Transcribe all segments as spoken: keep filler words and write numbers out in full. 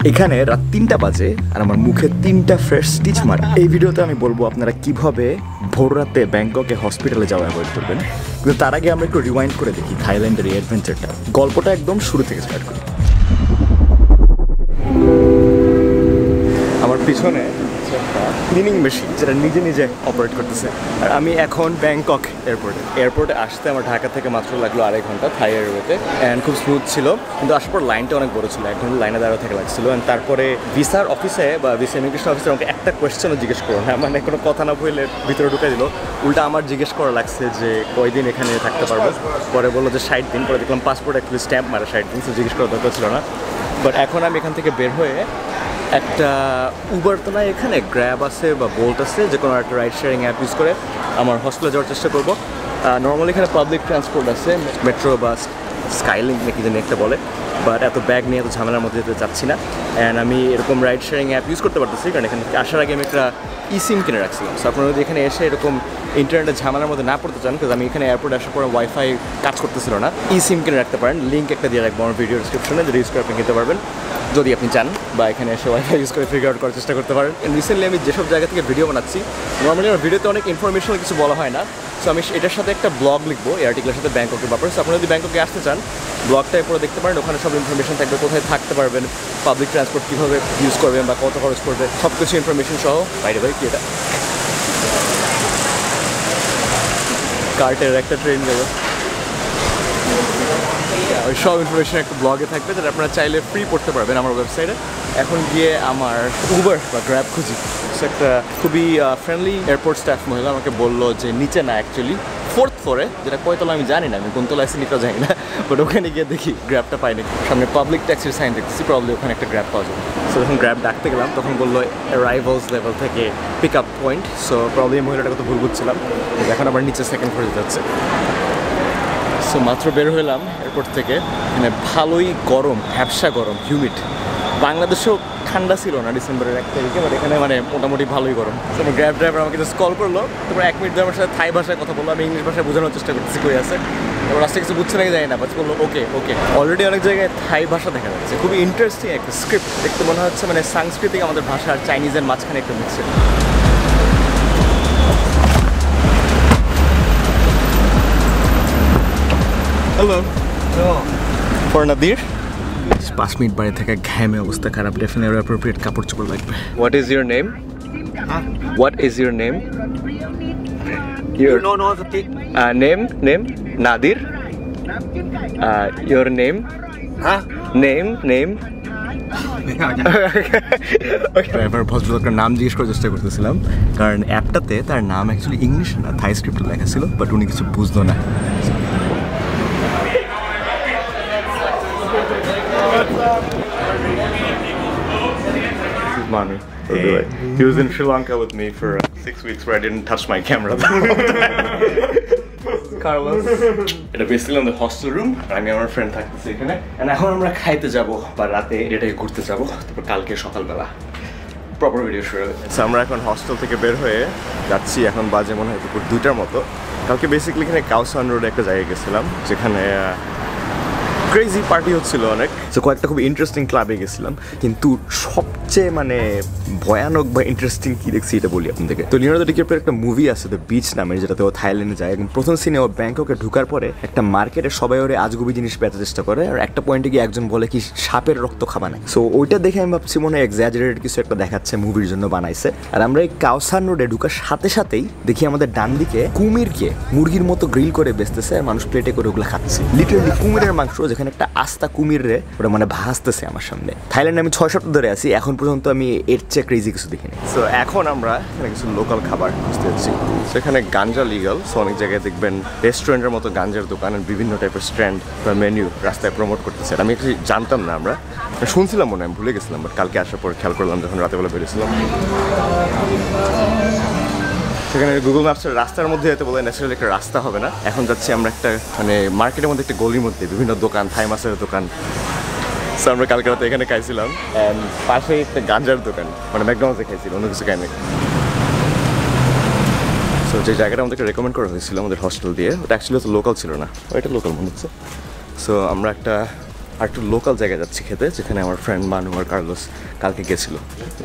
এখানে রাত তিনটা বাজে আর আমার মুখে তিনটা ফ্রেশ স্টিচ মার। এই ভিডিওতে আমি বলবো আপনারা কিভাবে ভোর রাতে ব্যাংককে হসপিটালে যাওয়া অ্যাভয়েড করবেন। কিন্তু তার আগে আমরা একটু রিওয়াইন্ড করে দেখি থাইল্যান্ডের এই অ্যাডভেঞ্চারটা। গল্পটা একদম শুরু থেকে স্টার্ট করি। আমার পিছনে ক্লিনিং মেশিন যেটা নিজে নিজে অপারেট করতেছে। আর আমি এখন ব্যাংকক এয়ারপোর্টে এয়ারপোর্টে আসতে আমার ঢাকা থেকে মাত্র লাগলো আড়াই ঘন্টা থাই এয়ারওয়েতে। অ্যান্ড খুব স্মুথ ছিল, কিন্তু আসার পর লাইনটা অনেক বড় ছিল, এক ঘন্টা লাইনে দাঁড়ানো থেকে লাগছিল। অ্যান্ড তারপরে ভিসার অফিসে বা ভিসা ইমিগ্রেশন অফিসে আমাকে একটা কোয়েশ্চেনও জিজ্ঞেস করো না, মানে কোনো কথা না বললে ভিতরে ঢুকে দিল। উল্টা আমার জিজ্ঞেস করা লাগছে যে কয়দিন এখানে থাকতে পারবো। পরে বললো যে ষাট দিন। পরে দেখলাম পাসপোর্ট অ্যাকচুয়ালি স্ট্যাম্প মারা ষাট দিন, তো জিজ্ঞেস করার দরকার ছিল না। বাট এখন আমি এখান থেকে বের হয়ে একটা উবার তো না, এখানে গ্র্যাব আছে বা বোল্ট আছে, যে কোনো একটা রাইড শেয়ারিং অ্যাপ ইউজ করে আমার হস্টেলে যাওয়ার চেষ্টা করবো। নর্মালি এখানে পাবলিক ট্রান্সপোর্ট আছে, মেট্রো বাস, স্কাইলিংক নাকি জানি একটা বলে, বাট এত ব্যাগ নিয়ে এত ঝামেলার মধ্যে যেতে চাচ্ছি না। অ্যান্ড আমি এরকম রাইড শেয়ারিং অ্যাপ ইউজ করতে পারতেছি, কারণ এখানে আসার আগে আমি একটা ই সিম কিনে রাখছিলাম। সো আপনারা যদি এখানে এসে এরকম ইন্টারনেটের ঝামেলার মধ্যে না পড়তে চান, কারণ আমি এখানে এয়ারপোর্টে আসার পরে ওয়াইফাই কাজ করতেছিল না, ই সিম কিনে রাখতে পারেন। লিঙ্ক একটা দিয়ে রাখবো আমার ভিডিও ডিসক্রিপশনে, যদি ইউজ করে আপনি কিনতে পারবেন যদি আপনি চান, বা এখানে এসে ওয়াইফাই ইউজ করে ফিগার আউট করার চেষ্টা করতে পারেন। রিসেন্টলি আমি যেসব জায়গা থেকে ভিডিও বানাচ্ছি, নর্মালি আমার ভিডিওতে অনেক ইনফরমেশনাল কিছু বলা হয় না। সো আমি এটার সাথে একটা ব্লগ লিখবো এই আর্টিকেলের সাথে ব্যাংককের ব্যাপারে। সো আপনারা যদি ব্যাংককে আসতে চান, ব্লগটা এরপরে দেখতে পারেন, ওখানে সব ইনফরমেশন থাকবে, কোথায় থাকতে পারবেন, পাবলিক ট্রান্সপোর্ট কীভাবে ইউজ করবেন বা কত খরচ করবে, সব কিছু ইনফরমেশন সহ। বাইরে ভাই কি এটা কার্টের একটা ট্রেন যাবে, ওই সব ইনফরমেশন একটা ব্লগে থাকবে, যেটা আপনারা চাইলে ফ্রি পড়তে পারবেন আমার ওয়েবসাইটে। এখন গিয়ে আমার উবার বা গ্র্যাব খুঁজি। সে একটা খুবই ফ্রেন্ডলি এয়ারপোর্ট স্টাফ মহিলা আমাকে বললো যে নিচে না, অ্যাকচুয়ালি ফোর্থ ফ্লোরে, যেটা কয়তলা আমি জানি না, আমি কোন তলা আছে নিতে জানি না, বাট ওখানে গিয়ে দেখি গ্র্যাবটা পাইনি। সামনে পাবলিক ট্যাক্সির সাইন দেখতেছি, প্রবলি ওখানে একটা গ্র্যাব পাওয়া যাবে। সো যখন গ্র্যাব ডাকতে গেলাম তখন বললো অ্যারাইভালস লেভেল থেকে pick up point. So probably মহিলাটা কত ভুল বুঝছিলাম, এখন আবার নিচে সেকেন্ড ফ্লোরে যাচ্ছে। সো মাত্র বের হলাম এয়ারপোর্ট থেকে, মানে ভালোই গরম, ভ্যাবসা গরম, হিউমিড। বাংলাদেশেও ঠান্ডা ছিল না ডিসেম্বরের এক তারিখে, বাট এখানে মানে মোটামুটি ভালোই গরম। তো আমার গ্র্যাব ড্রাইভার আমাকে জাস্ট কল করলো, তারপর এক মিনিট ধরে আমার সাথে থাই ভাষায় কথা বললো। আমি ইংলিশ ভাষায় বোঝানোর চেষ্টা করতেছি কই আছে, তারপর রাস্তায় কিছু বুঝছে নাকি জানি না, বাস বললো ওকে ওকে। অলরেডি অনেক জায়গায় থাই ভাষা দেখা যাচ্ছে, খুবই ইন্টারেস্টিং একটা স্ক্রিপ্ট দেখতে মনে হচ্ছে, মানে সাংস্কৃতিক আমাদের ভাষা আর চাইনিজের মাঝখানে একটা মিক্সড। Hello for Nadir. পাঁচ মিনিট বাড়ি থেকে ঘামে অবস্থা খারাপ, ডেফিনেটলি অ্যাপ্রোপ্রিয়েট কাপড় চোপড় লাগবে। What is your name? What is your name? You don't know the thing? Name name Nadir. Your name? Huh? Name name driver ভদ্রলোকের নাম জিজ্ঞেস করার চেষ্টা করতেছিলাম, কারণ অ্যাপটাতে তার নাম অ্যাকচুয়ালি ইংলিশ না, থাই স্ক্রিপ্টে লেখা ছিল, বাট উনি কিছু বুঝলো না। Manu. Hey. He was in Sri Lanka with me for uh, six weeks where I didn't touch my camera. Carlos. এটা বেসিক্যালি আমাদের হস্টেল রুম, আমি আমার ফ্রেন্ড থাকতেছি এখানে। এন্ড এখন আমরা খাইতে যাব বা রাতে এটাকে ঘুরতে যাব, তারপর কালকে সকালবেলা প্রপার ভিডিও শুরু হবে। আমরা এখন হস্টেল থেকে বের হয়ে যাচ্ছি, এখন বাজে মনে হয় দুপুর দুইটার মতো। কালকে বেসিক্যালি এখানে কাউসান রোডে একটা জায়গায় গেছিলাম, যেখানে ক্রেজি পার্টি হচ্ছিল অনেক। তো কয়েকটা খুব ইন্টারেস্টিং ক্লাবে গেছিলাম, কিন্তু সবচেয়ে মানে ভয়ানক বা ইন্টারেস্টিং কি দেখছি এটা বলি আপনাদেরকে। তো লিওনার্দো ডিক্যাপ্রিওর একটা মুভি আছে দ্য বিচ নামে, যেটাতে ও থাইল্যান্ডে যায়। এবং প্রথম সিনে ও ব্যাংককে ঢুকার পরে একটা মার্কেটে সবাই ওরে আজগুবি জিনিস বেচার চেষ্টা করে, আর একটা পয়েন্টে গিয়ে একজন বলে কি সাপের রক্ত খাবা না। সো ওইটা দেখে আমি ভাবছি মনে হয় এক্সাজারেটেড কিছু একটা দেখাচ্ছে, মুভির জন্য বানাইছে। আর আমরা এই কাউসান রোডে ঢুকার সাথে সাথেই দেখি আমাদের ডান দিকে কুমিরকে মুরগির মতো গ্রিল করে বেচতেছে, আর মানুষ প্লেটে করে ওগুলো খাচ্ছে। লিটারালি কুমিরের মাংস, যেখানে একটা আস্তা কুমির রে ওরা মানে ভাসতেছে আমার সামনে। থাইল্যান্ডে আমি ছয় সপ্তাহ ধরে আছি, এখন পর্যন্ত আমি এর চেয়ে ক্রেজি কিছু দেখিনি। সো এখন আমরা এখানে কিছু লোকাল খাবার খুঁজতে যাচ্ছি। সেখানে গাঞ্জা লিগাল, সো অনেক জায়গায় দেখবেন রেস্টুরেন্টের মতো গাঞ্জার দোকান, বিভিন্ন টাইপের স্ট্যান্ড বা মেনু রাস্তায় প্রমোট করতেছে। আমি একটু জানতাম না, আমরা শুনছিলাম মনে হয়, আমি ভুলে গেছিলাম, বাট কালকে আসার পর খেয়াল করলাম যখন রাতেবেলা বেরিয়েছিলাম। সেখানে গুগল ম্যাপসের রাস্তার মধ্যে যেতে বলে ন্যাচারালি একটা রাস্তা হবে না। এখন যাচ্ছি আমরা একটা মানে মার্কেটের মধ্যে একটা গলির মধ্যে, বিভিন্ন দোকান, থাই মাছের দোকান। সো আমরা কালকে রাতে এখানে খাইছিলাম, অ্যান্ড পাশে একটা গাঞ্জার দোকান, মানে ম্যাকডোনাল্ডসে খাইছিলাম, অন্য কিছু খাইনি। সো যে জায়গাটা আমাদেরকে রেকমেন্ড করা হয়েছিল আমাদের হস্টেল দিয়ে, ওটা অ্যাকচুয়ালি তো লোকাল ছিল না, ওইটা লোকাল মনে হচ্ছে। সো আমরা একটা আর একটু লোকাল জায়গায় যাচ্ছি খেতে, যেখানে আমার ফ্রেন্ড মানু আর কার্লোস কালকে গেছিল।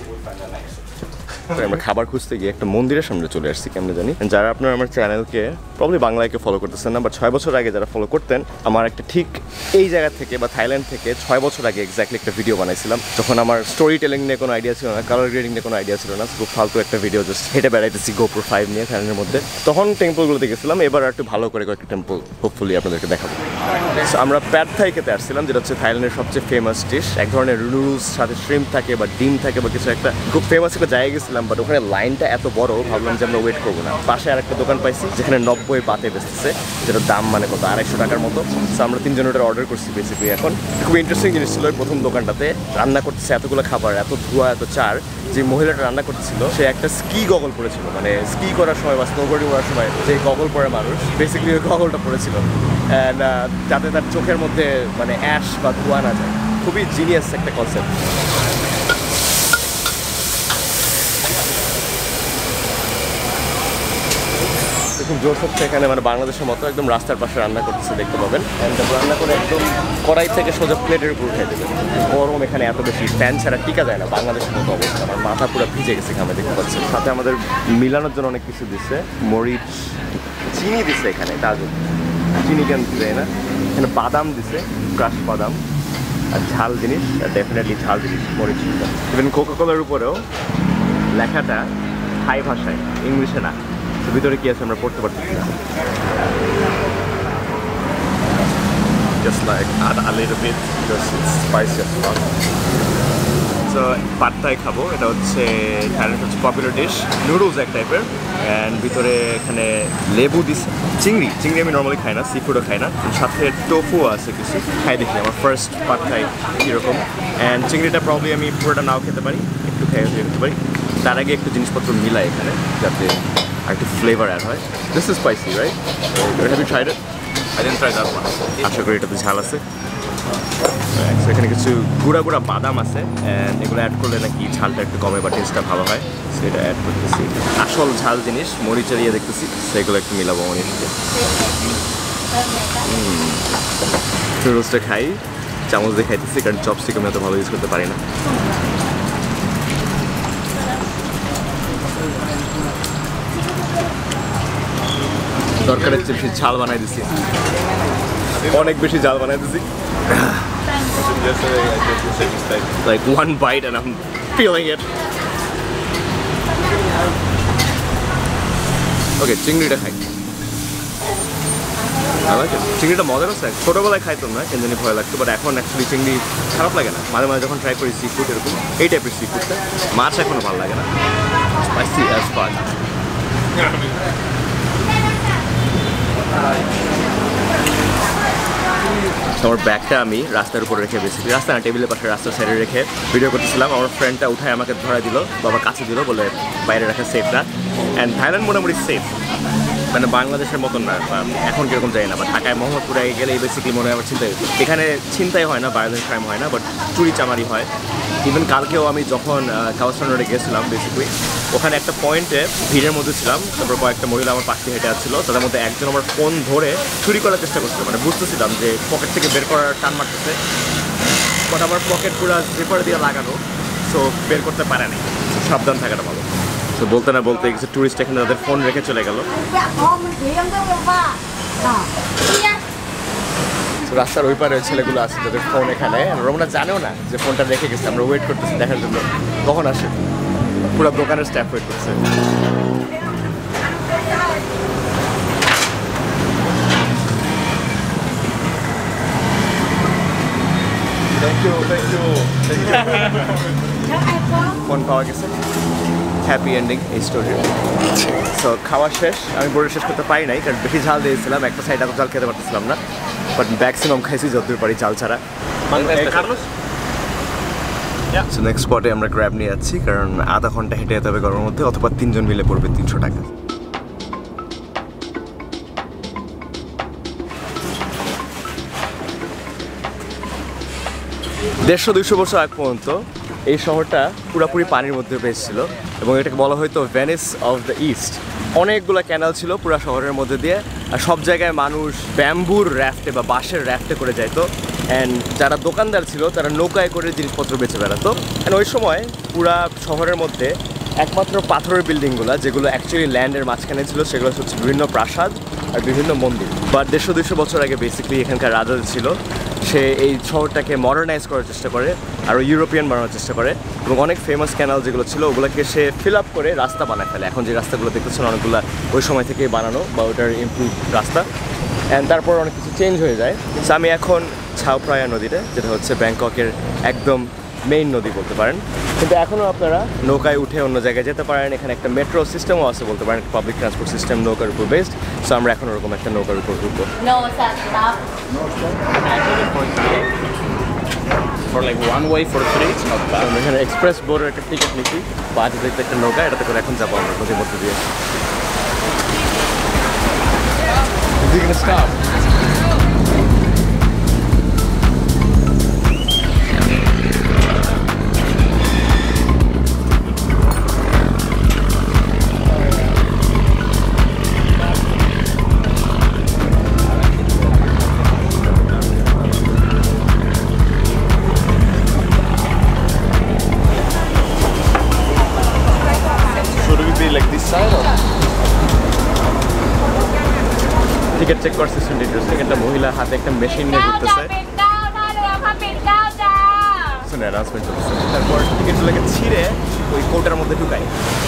আমরা খাবার খুঁজতে গিয়ে একটা মন্দিরের সামনে চলে আসছি, কেমন জানি। যারা আপনারা আমার চ্যানেলকে প্রবলি বাংলাকে ফলো করতেছেন না, বা ছয় বছর আগে যারা ফলো করতেন, আমার একটা ঠিক এই জায়গা থেকে বা থাইল্যান্ড থেকে ছয় বছর আগে এক্স্যাক্টলি একটা ভিডিও বানাইছিলাম, যখন আমার স্টোরি টেলিং নিয়ে কোনো আইডিয়া ছিল না, কালার গ্রেডিং নিয়ে কোনো আইডিয়া ছিল না, খুব ফালতু একটা ভিডিও জাস্ট হেঁটে বেড়াইতেছি গোপ্রো ফাইভ নিয়ে থাইল্যান্ডের মধ্যে। তখন টেম্পলগুলোতে গেছিলাম, এবার একটু ভালো করে কয়েকটা টেম্পল হোপফুলি আপনাদেরকে দেখাবো। আমরা প্যাড থাই খেতে আসছিলাম, যেটা হচ্ছে থাইল্যান্ডের সবচেয়ে ফেমাস ডিশ। এক ধরনের নুডলস সাথে শ্রিম্প থাকে বা ডিম থাকে বা কিছু একটা, খুব ফেমাস একটা জায়গায় গেছিলাম, বাট ওখানে লাইনটা এত বড়, ভাবলাম যে আমরা ওয়েট করবো না। পাশে আর একটা দোকান পাইছি যেখানে নব্বই বাতে বেচতেছে, যেটার দাম মানে কত আড়াইশো টাকার মতো। সো আমরা তিনজন ওটা অর্ডার করছি বেসিক্যালি। এখন খুব ইন্টারেস্টিং জিনিস ছিল, প্রথম দোকানটাতে রান্না করতেছে এতগুলো খাবার, এত ধোয়া, এত চার। যে মহিলাটা রান্না করতেছিল সে একটা স্কি গগল পরেছিল, মানে স্কি করার সময় বা স্নোবোর্ডিং করার সময় যে গগল পরে মানুষ, বেসিক্যালি ওই গগলটা পরেছিল, অ্যান্ড যাতে তার চোখের মধ্যে মানে অ্যাশ বা ধোয়া না যায়। খুবই জিনিয়াস একটা কনসেপ্ট। খুব জোর হচ্ছে এখানে, মানে বাংলাদেশের মতো একদম রাস্তার পাশে রান্না করতেছে, দেখতে পাবেন। রান্না করে একদম কড়াই থেকে সোজা প্লেটের উপর উঠে দেবে। গরম এখানে এত বেশি, ফ্যান ছাড়া টিকা যায় না, বাংলাদেশের মতো অবস্থা। আমার মাথা পুরো ভিজে গেছে ঘামে, দেখতে পাচ্ছেন। সাথে আমাদের মিলানোর জন্য অনেক কিছু দিচ্ছে, মরিচ, চিনি দিচ্ছে এখানে, তাজু চিনি কেন দেয় না, এখানে বাদাম দিচ্ছে, ক্রাশ বাদাম, আর ঝাল জিনিস, ডেফিনেটলি ঝাল জিনিস, মরিচ। ইভেন কোকাকোলার উপরেও লেখাটা থাই ভাষায়, ইংলিশে না। তো ভিতরে কি আছে আমরা পড়তে পারতেছি না। Just like add a little bit because it's spicy as well. So পাড থাই খাবো, এটা হচ্ছে থাইল্যান্ডের হচ্ছে পপুলার ডিশ, নুডলস এক টাইপের, অ্যান্ড ভিতরে এখানে লেবু দিচ্ছে। চিংড়ি চিংড়ি আমি নর্মালি খাই না, সি ফুডও খাই না, সাথে টোফু আছে কিছু, খাই দেখি আমার ফার্স্ট পাড থাই কীরকম। অ্যান্ড চিংড়িটা প্রবলি আমি পুরোটা নাও খেতে পারি, একটু খেয়ে খেতে পারি। তার আগে একটু জিনিসপত্র মিলাই এখানে, যাতে আর একটু ফ্লেভার অ্যাড হয়। This is spicy, right? Have you tried it? I didn't try that one. আশা করি এটাতে ঝাল আছে। এখানে কিছু গুঁড়া গুঁড়া বাদাম আছে, অ্যান্ড এগুলো অ্যাড করলে নাকি ঝালটা একটু কমে বা টেস্টটা ভালো হয়, সেটা অ্যাড করতেছি। আসল ঝাল জিনিস মরিচের ইয়ে দেখতেছি, সেগুলো একটু মিলাবো মরিচকে। নুডলসটা খাই, চামচ দিয়ে খাইতেছি, কারণ চপস্টিক আমি এত ভালো ইউজ করতে পারি না। দরকারের চেয়ে বেশি ঝাল বানাই দিছি, অনেক বেশি ঝাল বানাই দিছি। Yesterday I did the same mistake. Like one bite and I'm feeling it. Okay, চিংড়িটা খাই। I like it. চিংড়িটা মজার আছে, ছোটোবেলায় খাইতাম না, কেন জানি ভয় লাগতো, বাট এখন অ্যাকচুয়ালি চিংড়ি খারাপ লাগে না। মাঝে মাঝে যখন ট্রাই করি সি ফুড এরকম, এই টাইপের সি ফুডটা, মাছ এখনও ভালো লাগে না। স্পাইসি অ্যাজ ফাক। আমার ব্যাগটা আমি রাস্তার উপরে রেখে বেসিক্যালি, রাস্তা না, টেবিলের পাশে রাস্তার সাইডে রেখে ভিডিও করতেছিলাম। আমার ফ্রেন্ডটা উঠায় আমাকে ধরা দিল, বাবা কাছে দিল, বলে বাইরে রাখা সেফ না। অ্যান্ড থাইল্যান্ড মোটামুটি সেফ, মানে বাংলাদেশের মতন না, এখন কীরকম যায় না, বা ঢাকায় মোহাম্মদপুরে গেলে বেসিক্যালি মনে হয় আমার চিন্তাই, এখানে চিন্তাই হয় না, ভায়োলেন্ট ক্রাইম হয় না, বাট চুরি চামারি হয়। ইভেন কালকেও আমি যখন কাউস্টান রোডে গেছিলাম বেসিক্যালি, ওখানে একটা পয়েন্টে ভিড়ের মধ্যে ছিলাম, তারপর কয়েকটা মহিলা আমার পাশে হেঁটে আসছিল, তাদের মধ্যে একজন আমার ফোন ধরে চুরি করার চেষ্টা করছিল, মানে বুঝতেছিলাম যে পকেট থেকে বের করার টান মারতেছে, বাট আমার পকেট পুরো জিপার দিয়ে লাগানো, সো বের করতে পারে নাই। সাবধান থাকাটা ভালো। তো বলতে না বলতে কিছু টুরিস্ট এখানে তাদের ফোন রেখে চলে গেল। রাস্তার ওই পারে ছেলেগুলো আছে যাদের ফোন এখানে, আমরা জানেও না যে ফোনটা রেখে গেছে, আমরা ওয়েট করতেছি দেখার জন্য কখন আসে। পুরো দোকানের স্টাফ ওয়েট করছে। Thank you, thank you, thank you. Phone পাওয়া গেছে, হ্যাপি এন্ডিং এই স্টোরি। সো খাওয়া শেষ, আমি বড় শেষ করতে পারি নাই, কারণ বেশি ঝাল দিয়েছিলাম, একটা সাইড এত ঝাল খেতে পারতেছিলাম না, বাট ম্যাক্সিমাম খাইছি যতদূর পারি চাল ছাড়া। সো নেক্সট স্পটে আমরা গ্র্যাব নিয়ে যাচ্ছি, কারণ আধা ঘন্টা হেঁটে যেতে হবে গরমের মধ্যে, অথবা তিনজন মিলে পড়বে তিনশো টাকা। দেড়শো দুইশো বছর আগ পর্যন্ত এই শহরটা পুরোপুরি পানির মধ্যে পেয়েছিল, এবং এটাকে বলা হয়তো ভেনিস অফ দ্য ইস্ট। অনেকগুলো ক্যানাল ছিল পুরো শহরের মধ্যে দিয়ে, আর সব জায়গায় মানুষ ব্যাম্বুর র্যাফটে বা বাঁশের র্যাফটে করে যাইতো। অ্যান্ড যারা দোকানদার ছিল তারা নৌকায় করে জিনিসপত্র বেচে বেড়াতো অ্যান্ড ওই সময় পুরা শহরের মধ্যে একমাত্র পাথরের বিল্ডিংগুলো যেগুলো অ্যাকচুয়ালি ল্যান্ডের মাঝখানে ছিল সেগুলো হচ্ছে বিভিন্ন প্রাসাদ আর বিভিন্ন মন্দির। বা দেড়শো দুশো বছর আগে বেসিক্যালি এখানকার রাজা ছিল, সে এই শহরটাকে মডার্নাইজ করার চেষ্টা করে আরও ইউরোপিয়ান বানানোর চেষ্টা করে এবং অনেক ফেমাস ক্যানাল যেগুলো ছিল ওগুলোকে সে ফিল আপ করে রাস্তা বানায় ফেলে। এখন যে রাস্তাগুলো দেখতেছেন অনেকগুলো ওই সময় থেকেই বানানো বা ওটার ইমপ্রুভ রাস্তা, অ্যান্ড তারপর অনেক কিছু চেঞ্জ হয়ে যায়। সো আমি এখন ছাও প্রায়া নদীতে, যেটা হচ্ছে ব্যাংককের একদম মেইন নদী বলতে পারেন, কিন্তু এখনও আপনারা নৌকায় উঠে অন্য জায়গায় যেতে পারেন। এখানে একটা মেট্রো সিস্টেমও আছে বলতে পারেন, পাবলিক ট্রান্সপোর্ট সিস্টেম নৌকার উপর বেসড। সো আমরা এখন ওরকম একটা নৌকার উপর উঠবো। No, sir, stop. For like one way for three, it's not bad. এখানে এক্সপ্রেস বোর্ডের একটা টিকিট নিচ্ছি, পাঁচ দেখতে একটা নৌকা, এটাতে করে এখন যাবো আমরা নদীর মধ্যে দিয়ে। Is he gonna stop? Should we be like this side or? Ticket check করার সিস্টেম ইন্টারেস্টিং। একটা মহিলা হাতে একটা মেশিন নিয়ে ঘুরতেছে, শুনে অ্যানাউন্সমেন্ট চলতেছে। তারপর টিকিটগুলোকে ছিঁড়ে ওই কোটার মধ্যে ঢুকাই।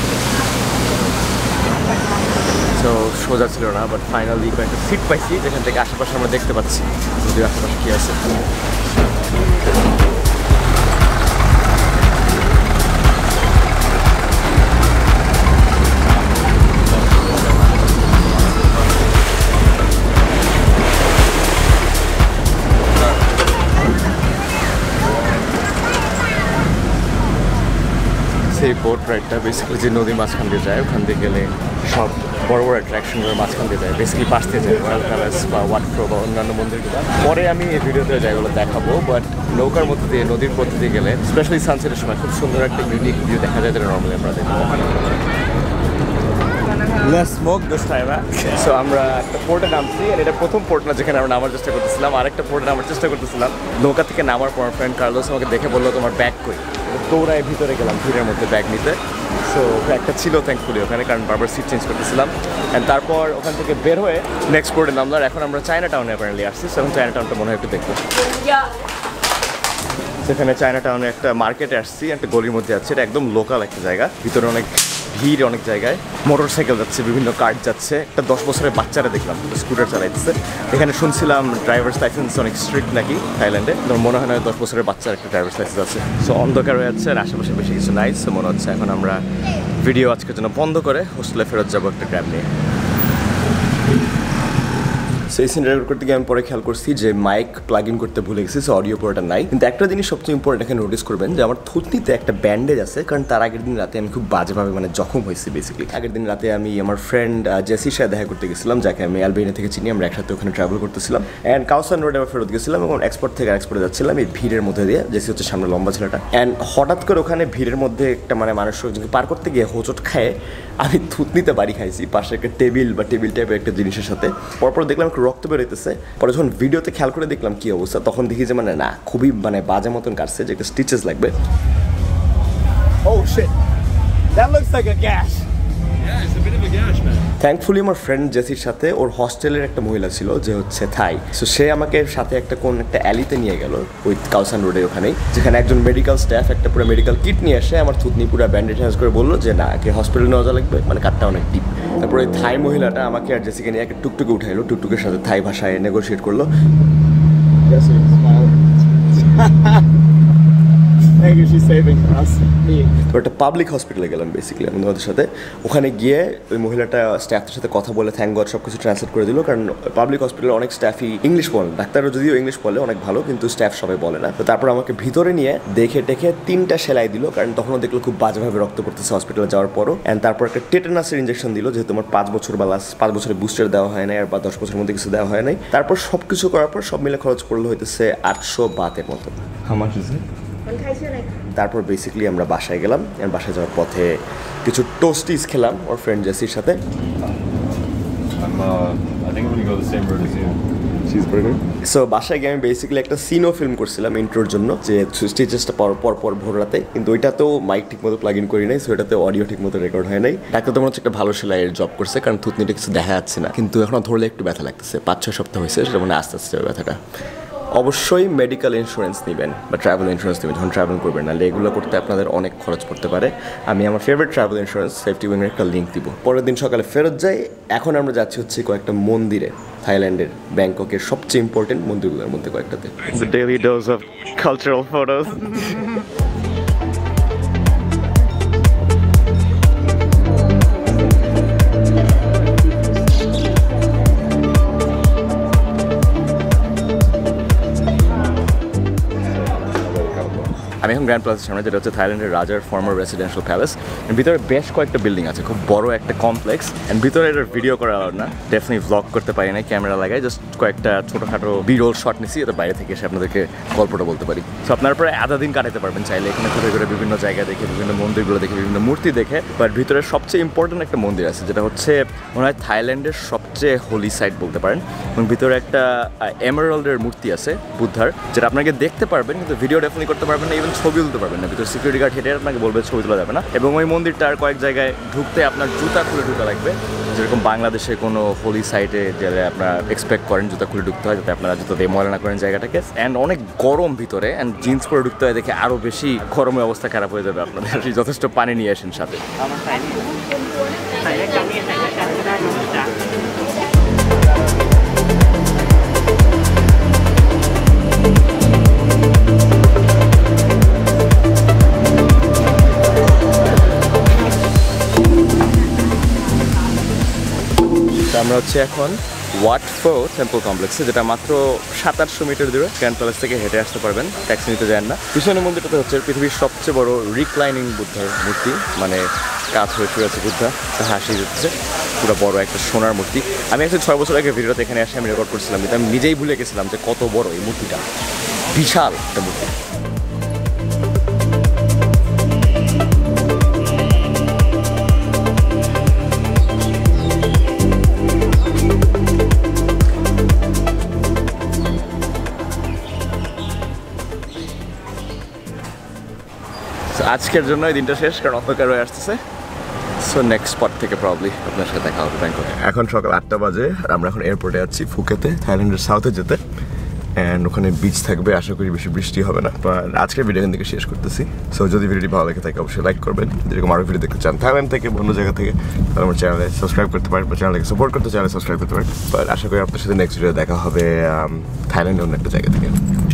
তো সোজা ছিল না, বাট ফাইনালি একটা সিট পাইছি যেখান থেকে আশেপাশে আমরা দেখতে পাচ্ছি যদিও আশেপাশে কী আছে। সেই বোট রাইডটা বেসিক্যালি যে নদীর মাঝখান দিয়ে যায়, ওখান দিয়ে গেলে সব বড় বড় অ্যাট্রাকশনগুলোর মাঝখান দিয়ে যায়, বেসিক্যালি পাশ দিয়ে যায় রয়্যাল প্যালেস বা ওয়াটফ্রো বা অন্যান্য মন্দিরগুলো। পরে আমি এই ভিডিওতে যেগুলো দেখাবো, বাট নৌকার মধ্যে দিয়ে নদীর পথে দিয়ে গেলে স্পেশালি সানসেটের সময় খুব সুন্দর একটা ইউনিক ভিউ দেখা যায়, যেটা নর্মালি আমরা দেখবো। Let's smoke this time, huh? So আমরা একটা পোর্টে নামছি, আর এটা প্রথম পোর্ট না যেখানে আমরা নামার চেষ্টা করতেছিলাম। আরেকটা পোর্টে নামার চেষ্টা করতেছিলাম, নৌকা থেকে নামার পর ফ্রেন্ড কার্লোস আমাকে দেখে বললো তোমার ব্যাগ কই। দৌড়ায় ভিতরে গেলাম ভিড়ের মধ্যে ব্যাগ নিতে। সো ব্যাগটা ছিল থ্যাঙ্কফুলি ওখানে, কারণ বারবার সিট চেঞ্জ করতেছিলাম। অ্যান্ড তারপর ওখান থেকে বের হয়ে নেক্সট পোর্টে নামলাম। আর এখন আমরা চায়না টাউনে অ্যাপারেন্টলি আসছি। সো এখন চায়না টাউনটা মনে হয় একটু দেখবো। সেখানে চায়না টাউনে একটা মার্কেটে আসছি, একটা গলির মধ্যে আছে, এটা একদম লোকাল একটা জায়গা, ভিতরে অনেক ভিড়, অনেক জায়গায় মোটর সাইকেল যাচ্ছে, বিভিন্ন কার্ট যাচ্ছে। একটা দশ বছরের বাচ্চারা দেখলাম স্কুটার চালাইতেছে। এখানে শুনছিলাম ড্রাইভার্স লাইসেন্স অনেক স্ট্রিক্ট নাকি থাইল্যান্ডে, তো মনে হয় না দশ বছরের বাচ্চার একটা ড্রাইভার্স লাইসেন্স আছে। সো অন্ধকার হয়ে যাচ্ছে আর আশেপাশে বেশি কিছু নাই। সো মনে হচ্ছে এখন আমরা ভিডিও আজকের জন্য বন্ধ করে হোস্টেলে ফেরত যাবো একটা ক্যাব নিয়ে। সেই সিন রেকর্ড করতে গিয়ে আমি পরে খেয়াল করছি যে মাইক প্লাগ ইন করতে ভুলে গেছি, সো অডিও পুরোটা নাই। কিন্তু একটা জিনিস সবচেয়ে ইম্পর্টেন্ট এখানে নোটিস করবেন যে আমার থুতনিতে একটা ব্যান্ডেজ আছে, কারণ তার আগের দিন রাতে আমি খুব বাজেভাবে মানে জখম হয়েছি বেসিক্যালি। আগের দিন রাতে আমি আমার ফ্রেন্ড জেসির সাথে দেখা করতে গেছিলাম, যাকে আমি অ্যালবেনিয়া থেকে চিনি। আমরা একসাথে ওখানে ট্রাভেল করতেছিলাম অ্যান্ড কাউসান রোডে আবার ফেরত গেছিলাম এবং এক্সপোর্ট থেকে এক্সপোর্টে যাচ্ছিলাম এই ভিড়ের মধ্যে দিয়ে। জেসি হচ্ছে সামনে লম্বা ছেলেটা, অ্যান্ড হঠাৎ করে ওখানে ভিড়ের মধ্যে একটা মানে মানুষ পার করতে গিয়ে হোঁচট খায়, আমি থুতনিতে বাড়ি খাইছি পাশে একটা টেবিল বা টেবিল টাইপের একটা জিনিসের সাথে। পরপর দেখলাম একটু রক্ত বেরোইতেছে। পরে যখন ভিডিওতে খেয়াল করে দেখলাম কি অবস্থা, তখন দেখি যে মানে না খুবই মানে বাজে মতন কাটছে, যে একটা স্টিচেস লাগবে। Oh shit, that looks like a gash. Yeah, it's a bit of a gash, man. Thankfully আমার ফ্রেন্ড জেসির সাথে ওর হস্টেলের একটা মহিলা ছিল যে হচ্ছে থাই, সো সে আমাকে সাথে একটা কোন একটা অ্যালিতে নিয়ে গেল ওই কাউসান রোডে ওখানেই, যেখানে একজন মেডিকেল স্টাফ একটা পুরো মেডিকেল কিট নিয়ে এসে আমার থুতনি পুরো ব্যান্ডেজ করে বললো যে না কে হসপিটালে নেওয়া যা লাগবে, মানে কাটটা অনেক ডিপ। তারপরে ওই থাই মহিলাটা আমাকে আর জেসিকে নিয়ে একটা টুকটুকে উঠাইলো, টুকটুকের সাথে থাই ভাষায় নেগোশিয়েট করলো। Thank you, she's saving us. তো একটা পাবলিক হসপিটালে গেলাম বেসিক্যালি আমি ওদের সাথে। ওখানে গিয়ে ওই মহিলাটা স্টাফের সাথে কথা বলে থ্যাঙ্ক গড সব কিছু ট্রান্সলেট করে দিল, কারণ পাবলিক হসপিটালে অনেক স্টাফই ইংলিশ বলে, ডাক্তাররা যদিও ইংলিশ বলে অনেক ভালো, কিন্তু স্টাফ সবাই বলে না। তো তারপর আমাকে ভিতরে নিয়ে দেখে টেখে তিনটা সেলাই দিল, কারণ তখনও দেখলো খুব বাজেভাবে রক্ত পড়তেছে হসপিটালে যাওয়ার পরও। অ্যান্ড তারপর একটা টেটানাসের ইঞ্জেকশন দিল, যেহেতু আমার পাঁচ বছর বা লাস্ট পাঁচ বছরের বুস্টার দেওয়া হয় নাই আর বা দশ বছরের মধ্যে কিছু দেওয়া হয় নাই। তারপর সব কিছু করার পর সব মিলে খরচ পড়লো হইতেছে আটশো বাতের মতো। How much is it? তারপর বেসিক্যালি আমরা বাসায় গেলাম, আর বাসায় যাওয়ার পথে কিছু টোস্টিস খেলাম ওর ফ্রেন্ড জেসির সাথে। I'm, uh, I think I'm gonna go the same route as you. Cheese burger. So বাসায় গিয়ে আমি বেসিক্যালি একটা সিনো ফিল্ম করছিলাম ইন্ট্রোর জন্য, যে স্টিচেসটা পর পর পর ভোর রাতে, কিন্তু ওইটাতেও মাইক ঠিক মতো প্লাগ ইন করি নাই, সো এটাতে অডিও ঠিক মতো রেকর্ড হয় নাই। ডাক্তার তো মনে হচ্ছে একটা ভালো সেলাইয়ের জব করছে, কারণ থুতনিটা কিছু দেখা যাচ্ছে না, কিন্তু এখনো ধরলে একটু ব্যথা লাগতেছে। পাঁচ ছয় সপ্তাহ হয়েছে, সেটা মানে আস্তে আস্তে ব্যথাটা। অবশ্যই মেডিকেল ইন্স্যুরেন্স নেবেন বা ট্রাভেল ইন্স্যুরেন্স নেবেন যখন ট্রাভেল করবেন, নাহলে এগুলো করতে আপনাদের অনেক খরচ পড়তে পারে। আমি আমার ফেভারিট ট্রাভেল ইন্স্যুরেন্স সেফটি উইংয়ের একটা লিঙ্ক দিব। পরের দিন সকালে ফেরত যাই। এখন আমরা যাচ্ছি হচ্ছে কয়েকটা মন্দিরে, থাইল্যান্ডের ব্যাংককের সবচেয়ে ইম্পর্টেন্ট মন্দিরগুলোর মধ্যে কয়েকটাতে। The daily dose of cultural photos. আমি এখন গ্র্যান্ড প্লাজার সামনে, যেটা হচ্ছে থাইল্যান্ডের রাজার ফর্মার রেসিডেন্সিয়াল প্যালেস। ভিতরে বেশ কয়েকটা বিল্ডিং আছে, খুব বড় একটা কমপ্লেক্স। অ্যান্ড ভিতরে এটার ভিডিও করা না, ডেফিনেটলি ভ্লগ করতে পারি না, ক্যামেরা লাগাই জাস্ট কয়েকটা ছোটোখাটো বিরল শট নিছি, এটা বাইরে থেকে এসে আপনাদেরকে গল্পটা বলতে পারি। সো আপনার প্রায় আধা দিন কাটাতে পারবেন চাইলে এখানে ঘুরে ঘুরে বিভিন্ন জায়গা দেখে, বিভিন্ন মন্দিরগুলো দেখে, বিভিন্ন মূর্তি দেখে। বাট ভিতরে সবচেয়ে ইম্পর্টেন্ট একটা মন্দির আছে, যেটা হচ্ছে মনে হয় থাইল্যান্ডের সবচেয়ে হোলি সাইট বলতে পারেন। এবং ভিতরে একটা এমারাল্ডের মূর্তি আছে বুদ্ধার, যেটা আপনাকে দেখতে পারবেন কিন্তু ভিডিও ডেফিনেটলি করতে পারবেন না, ইভেন ছবি তুলতে পারবেন না। ভিতরে সিকিউরিটি গার্ড হেঁটে আপনাকে বলবে ছবি তোলা যাবে না। এবং ওই মন্দিরটার কয়েক জায়গায় ঢুকতে আপনার জুতা খুলে ঢুকা লাগবে, যেরকম বাংলাদেশে কোনো হোলি সাইটে গেলে আপনারা এক্সপেক্ট করেন জুতা খুলে ঢুকতে হয়, যাতে আপনারা জুতা দিয়ে ময়লা না করেন জায়গাটাকে। অ্যান্ড অনেক গরম ভিতরে, অ্যান্ড জিন্স পরে ঢুকতে হয় দেখে আরও বেশি গরমের অবস্থা খারাপ হয়ে যাবে আপনাদের। যথেষ্ট পানি নিয়ে আসেন সাথে। আমরা হচ্ছে এখন ওয়াট ফো টেম্পল কমপ্লেক্সে, যেটা মাত্র সাত আটশো মিটার দূরে। গ্র্যান্ড প্যালেস থেকে হেঁটে আসতে পারবেন, ট্যাক্সি নিতে যান না। পিছনের মন্দিরটাতে হচ্ছে পৃথিবীর সবচেয়ে বড় রিক্লাইনিং বুদ্ধার মূর্তি, মানে কাজ হয়ে শুয়ে আছে বুদ্ধা, হাসি দিচ্ছে, পুরো বড় একটা সোনার মূর্তি। আমি একশো ছয় বছর আগে ভিডিওতে এখানে এসে আমি রেকর্ড করছিলাম, কিন্তু আমি নিজেই ভুলে গেছিলাম যে কত বড় এই মূর্তিটা, বিশাল একটা মূর্তি। আজকের জন্য এই দিনটা শেষ, কারণ অন্ধকার হয়ে আসতেছে। সো নেক্সট স্পট থেকে প্রবলি আপনার সাথে দেখা হবে ব্যাংককে। এখন সকাল আটটা বাজে আর আমরা এখন এয়ারপোর্টে যাচ্ছি ফুকেতে, থাইল্যান্ডের সাউথে যেতে। অ্যান্ড ওখানে বিচ থাকবে, আশা করি বেশি বৃষ্টি হবে না। বাট আজকের ভিডিও এখান থেকে শেষ করতেছি। সো যদি ভিডিওটি ভালো লেগে থাকে অবশ্যই লাইক করবেন। যদি এরকম আরও ভিডিও দেখতে চান থাইল্যান্ড থেকে, অন্য জায়গা থেকে, তাহলে আমার চ্যানেলে সাবস্ক্রাইব করতে পারেন, বা চ্যানেলকে সাপোর্ট করতে চ্যানেলে সাবস্ক্রাইব করতে পারেন। বাট আশা করি আপনার সাথে নেক্সট ভিডিও দেখা হবে থাইল্যান্ডের অন্য একটা জায়গা থেকে।